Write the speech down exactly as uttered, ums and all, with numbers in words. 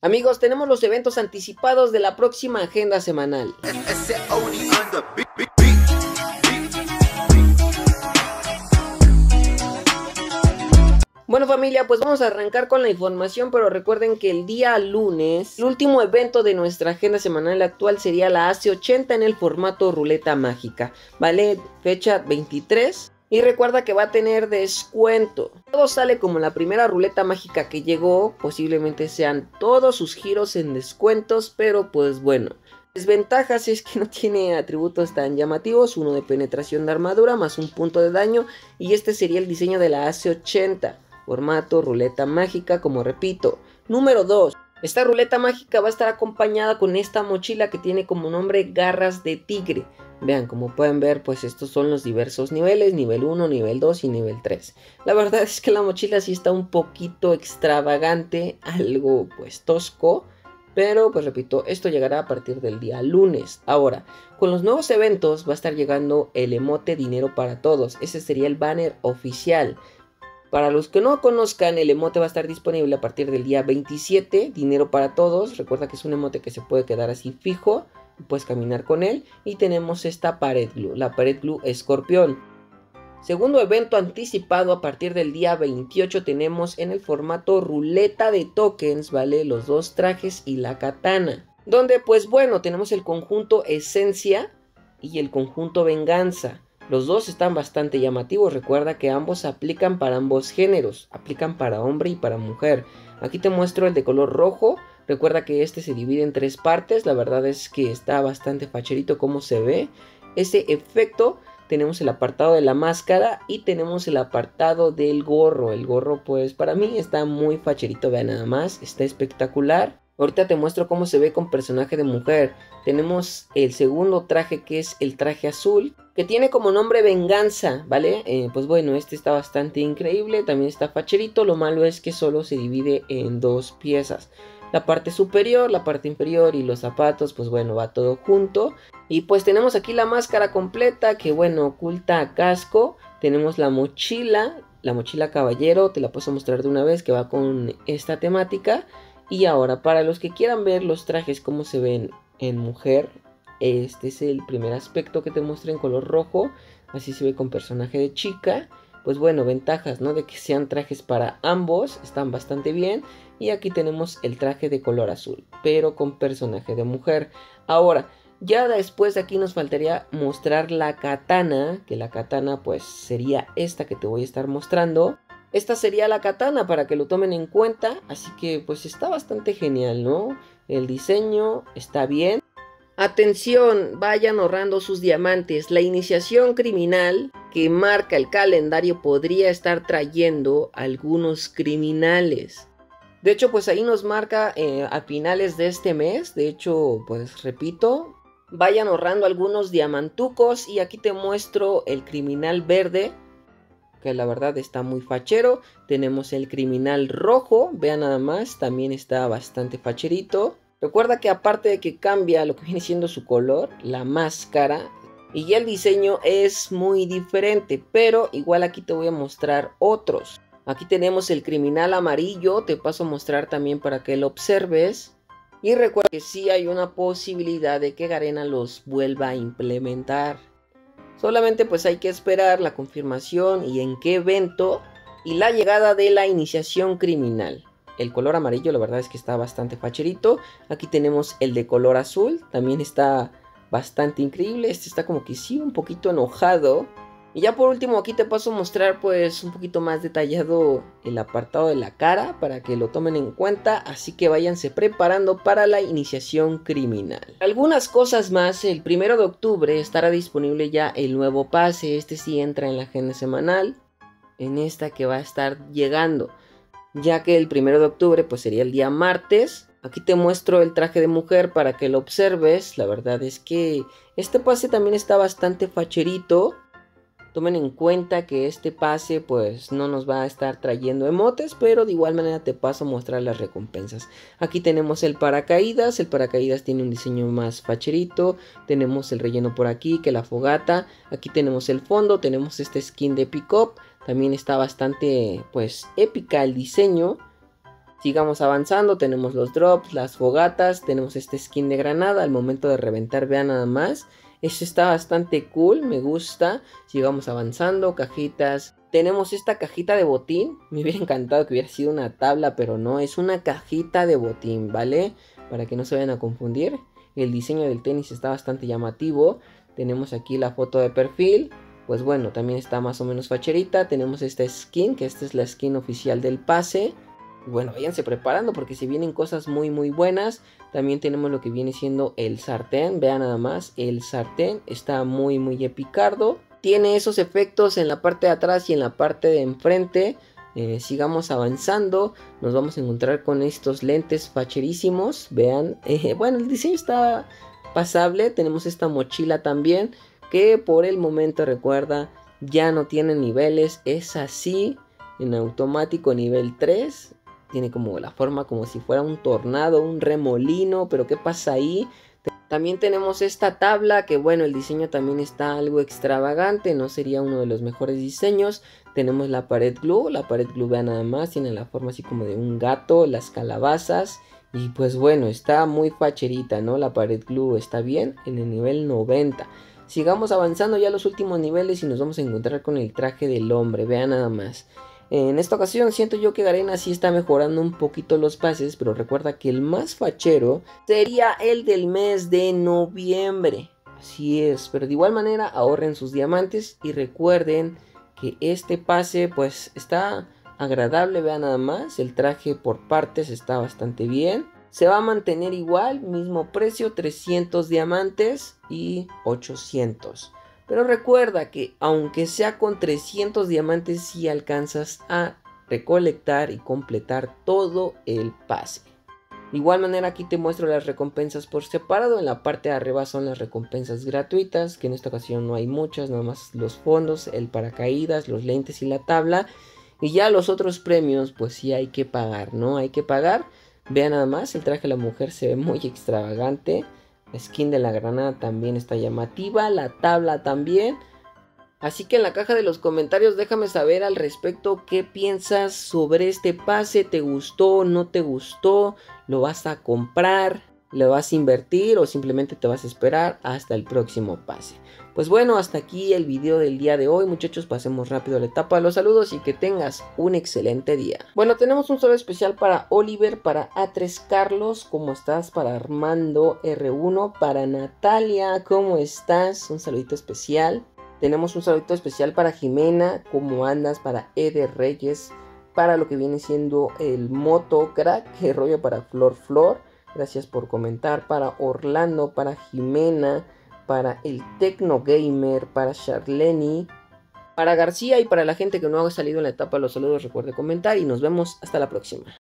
Amigos, tenemos los eventos anticipados de la próxima agenda semanal. Bueno familia, pues vamos a arrancar con la información, pero recuerden que el día lunes, el último evento de nuestra agenda semanal actual sería la A C ochenta en el formato ruleta mágica, ¿vale? Fecha veintitrés. Y recuerda que va a tener descuento. Todo sale como la primera ruleta mágica que llegó. Posiblemente sean todos sus giros en descuentos. Pero pues bueno. Desventajas es que no tiene atributos tan llamativos. Uno de penetración de armadura más un punto de daño. Y este sería el diseño de la A C ochenta. Formato ruleta mágica, como repito. Número dos. Esta ruleta mágica va a estar acompañada con esta mochila que tiene como nombre garras de tigre. Vean, como pueden ver, pues estos son los diversos niveles, nivel uno, nivel dos y nivel tres. La verdad es que la mochila sí está un poquito extravagante, algo pues tosco. Pero pues repito, esto llegará a partir del día lunes. Ahora, con los nuevos eventos va a estar llegando el emote dinero para todos. Ese sería el banner oficial. Para los que no conozcan, el emote va a estar disponible a partir del día veintisiete, dinero para todos. Recuerda que es un emote que se puede quedar así fijo, puedes caminar con él. Y tenemos esta pared glue, la pared glue escorpión. Segundo evento anticipado a partir del día veintiocho tenemos en el formato ruleta de tokens, ¿vale? Los dos trajes y la katana. Donde pues bueno, tenemos el conjunto esencia y el conjunto venganza. Los dos están bastante llamativos, recuerda que ambos aplican para ambos géneros, aplican para hombre y para mujer. Aquí te muestro el de color rojo, recuerda que este se divide en tres partes, la verdad es que está bastante facherito como se ve. Ese efecto, tenemos el apartado de la máscara y tenemos el apartado del gorro. El gorro pues para mí está muy facherito, vean nada más, está espectacular. Ahorita te muestro cómo se ve con personaje de mujer. Tenemos el segundo traje que es el traje azul, que tiene como nombre venganza, ¿vale? Eh, pues bueno, este está bastante increíble, también está facherito. Lo malo es que solo se divide en dos piezas. La parte superior, la parte inferior y los zapatos, pues bueno, va todo junto. Y pues tenemos aquí la máscara completa que bueno, oculta casco. Tenemos la mochila, la mochila caballero, te la puedo mostrar de una vez que va con esta temática. Y ahora, para los que quieran ver los trajes como se ven en mujer, este es el primer aspecto que te muestra en color rojo. Así se ve con personaje de chica. Pues bueno, ventajas, ¿no? De que sean trajes para ambos, están bastante bien. Y aquí tenemos el traje de color azul, pero con personaje de mujer. Ahora, ya después de aquí nos faltaría mostrar la katana, que la katana pues sería esta que te voy a estar mostrando. Esta sería la katana para que lo tomen en cuenta, así que pues está bastante genial, ¿no? El diseño está bien. Atención, vayan ahorrando sus diamantes. La iniciación criminal que marca el calendario podría estar trayendo algunos criminales. De hecho, pues ahí nos marca eh, a finales de este mes. De hecho, pues repito, vayan ahorrando algunos diamantucos. Y aquí te muestro el criminal verde, que la verdad está muy fachero. Tenemos el criminal rojo, vean nada más, también está bastante facherito. Recuerda que aparte de que cambia lo que viene siendo su color, la máscara y el diseño es muy diferente, pero igual aquí te voy a mostrar otros. Aquí tenemos el criminal amarillo, te paso a mostrar también para que lo observes. Y recuerda que sí hay una posibilidad de que Garena los vuelva a implementar. Solamente pues hay que esperar la confirmación y en qué evento y la llegada de la iniciación criminal. El color amarillo la verdad es que está bastante facherito. Aquí tenemos el de color azul, también está bastante increíble. Este está como que sí un poquito enojado. Y ya por último aquí te paso a mostrar pues un poquito más detallado el apartado de la cara para que lo tomen en cuenta. Así que váyanse preparando para la iniciación criminal. Algunas cosas más, el primero de octubre estará disponible ya el nuevo pase. Este sí entra en la agenda semanal, en esta que va a estar llegando. Ya que el primero de octubre pues sería el día martes. Aquí te muestro el traje de mujer para que lo observes. La verdad es que este pase también está bastante facherito. Tomen en cuenta que este pase pues no nos va a estar trayendo emotes, pero de igual manera te paso a mostrar las recompensas. Aquí tenemos el paracaídas, el paracaídas tiene un diseño más facherito. Tenemos el relleno por aquí, que la fogata. Aquí tenemos el fondo, tenemos este skin de pick-up. También está bastante pues épica el diseño. Sigamos avanzando, tenemos los drops, las fogatas, tenemos este skin de granada al momento de reventar, vean nada más. Esto está bastante cool, me gusta. Sigamos avanzando, cajitas. Tenemos esta cajita de botín, me hubiera encantado que hubiera sido una tabla, pero no, es una cajita de botín, ¿vale? Para que no se vayan a confundir. El diseño del tenis está bastante llamativo. Tenemos aquí la foto de perfil. Pues bueno, también está más o menos facherita. Tenemos esta skin, que esta es la skin oficial del pase. Bueno, váyanse preparando porque se vienen cosas muy muy buenas. También tenemos lo que viene siendo el sartén. Vean nada más, el sartén está muy muy epicardo. Tiene esos efectos en la parte de atrás y en la parte de enfrente. Eh, sigamos avanzando. Nos vamos a encontrar con estos lentes facherísimos. Vean, eh, bueno, el diseño está pasable. Tenemos esta mochila también, que por el momento, recuerda, ya no tiene niveles. Es así, en automático nivel tres. Tiene como la forma como si fuera un tornado, un remolino. Pero ¿qué pasa ahí? También tenemos esta tabla que bueno, el diseño también está algo extravagante, no sería uno de los mejores diseños. Tenemos la pared glue, la pared glue vean nada más, tiene la forma así como de un gato, las calabazas. Y pues bueno, está muy facherita, ¿no? La pared glue está bien en el nivel noventa. Sigamos avanzando ya a los últimos niveles y nos vamos a encontrar con el traje del hombre, vean nada más. En esta ocasión siento yo que Garena sí está mejorando un poquito los pases, pero recuerda que el más fachero sería el del mes de noviembre. Así es, pero de igual manera ahorren sus diamantes y recuerden que este pase pues está agradable, vean nada más, el traje por partes está bastante bien. Se va a mantener igual, mismo precio, trescientos diamantes y ochocientos. Pero recuerda que aunque sea con trescientos diamantes, si alcanzas a recolectar y completar todo el pase. De igual manera aquí te muestro las recompensas por separado. En la parte de arriba son las recompensas gratuitas, que en esta ocasión no hay muchas, nada más los fondos, el paracaídas, los lentes y la tabla. Y ya los otros premios pues sí hay que pagar, ¿no? Hay que pagar. Vean nada más, el traje de la mujer se ve muy extravagante. La skin de la granada también está llamativa, la tabla también. Así que en la caja de los comentarios déjame saber al respecto qué piensas sobre este pase. ¿Te gustó? ¿No te gustó? ¿Lo vas a comprar? ¿Le vas a invertir o simplemente te vas a esperar hasta el próximo pase? Pues bueno, hasta aquí el video del día de hoy, muchachos. Pasemos rápido a la etapa de los saludos y que tengas un excelente día. Bueno, tenemos un saludo especial para Oliver, para A tres Carlos, ¿cómo estás? Para Armando R uno, para Natalia, ¿cómo estás? Un saludito especial. Tenemos un saludito especial para Jimena, ¿cómo andas? Para Eder Reyes, para lo que viene siendo el Moto Crack, que rollo para Flor Flor. Gracias por comentar. Para Orlando, para Jimena, para el Tecno Gamer, para Charleni, para García y para la gente que no ha salido en la etapa de los saludos, recuerde comentar y nos vemos hasta la próxima.